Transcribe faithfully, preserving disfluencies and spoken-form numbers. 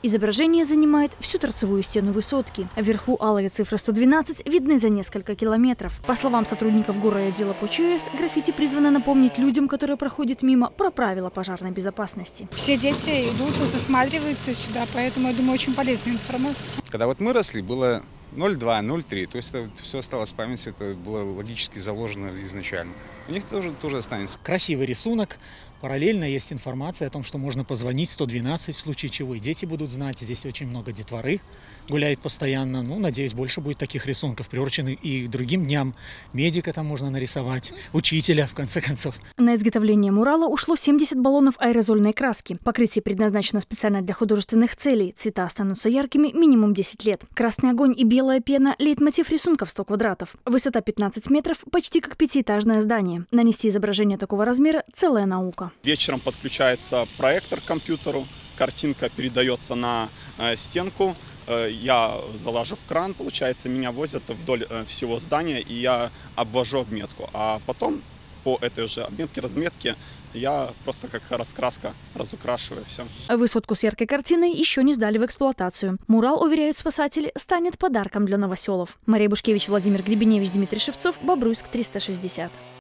Изображение занимает всю торцевую стену высотки. Вверху алые цифры сто двенадцать видны за несколько километров. По словам сотрудников горрайотдела по ЧС, граффити призвано напомнить людям, которые проходят мимо, про правила пожарной безопасности. Все дети идут и засматриваются сюда, поэтому, я думаю, очень полезная информация. Когда вот мы росли, было ноль два — ноль три, то есть это все осталось в памяти, это было логически заложено изначально. У них тоже, тоже останется. Красивый рисунок. Параллельно есть информация о том, что можно позвонить сто двенадцать в случае чего. И дети будут знать, здесь очень много детворы гуляет постоянно. Ну, надеюсь, больше будет таких рисунков, приуроченных и к другим дням. Медика там можно нарисовать, учителя, в конце концов. На изготовление мурала ушло семьдесят баллонов аэрозольной краски. Покрытие предназначено специально для художественных целей. Цвета останутся яркими минимум десять лет. Красный огонь и белая пена – лейтмотив рисунка в сто квадратов. Высота пятнадцать метров, почти как пятиэтажное здание. Нанести изображение такого размера – целая наука. Вечером подключается проектор к компьютеру, картинка передается на э, стенку, э, я залажу в кран, получается, меня возят вдоль э, всего здания, и я обвожу обметку. А потом по этой же обметке, разметке я просто как раскраска разукрашиваю все. Высотку с яркой картиной еще не сдали в эксплуатацию. Мурал, уверяют спасатели, станет подарком для новоселов. Мария Бушкевич, Владимир Гребеневич, Дмитрий Шевцов, Бобруйск, триста шестьдесят.